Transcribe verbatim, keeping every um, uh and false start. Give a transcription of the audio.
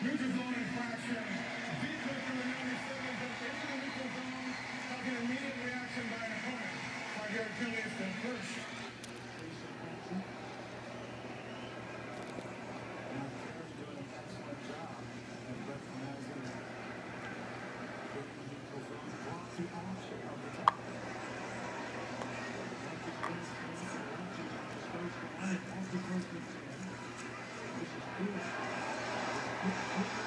Neutral zone infraction. Vehicle for the ninety-seven up into the neutral zone. Causing immediate reaction by an opponent. Margaret Julius the first. Thank you.